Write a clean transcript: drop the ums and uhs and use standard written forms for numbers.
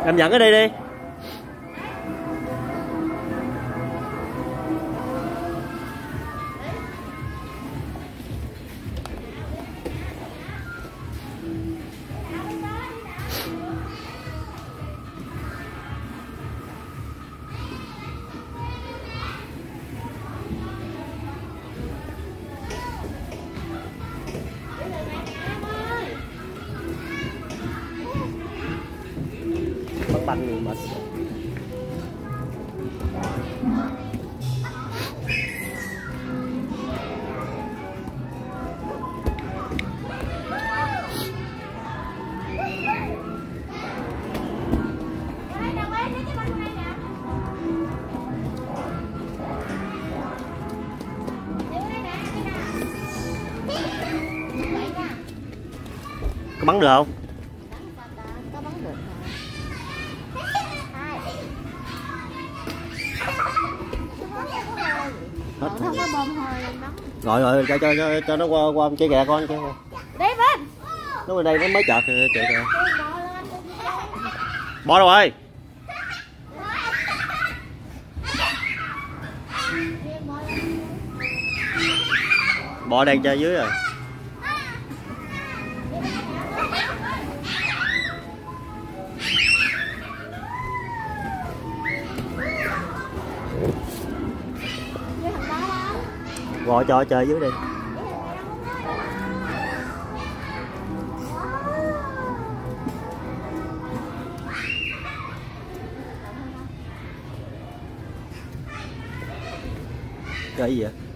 Em dẫn cái đi đi. Bắt banh người mệt. Có bắn được không? Có bắn được. Hết. Không có bơm hơi lên bắn. Rồi cho nó qua chơi kìa con chơi. Đi bên. Nó bên đây nó mới chợt kìa. Bỏ đâu rồi? Bò đang chơi dưới rồi. Gọi cho chơi dưới đi. Chơi gì vậy?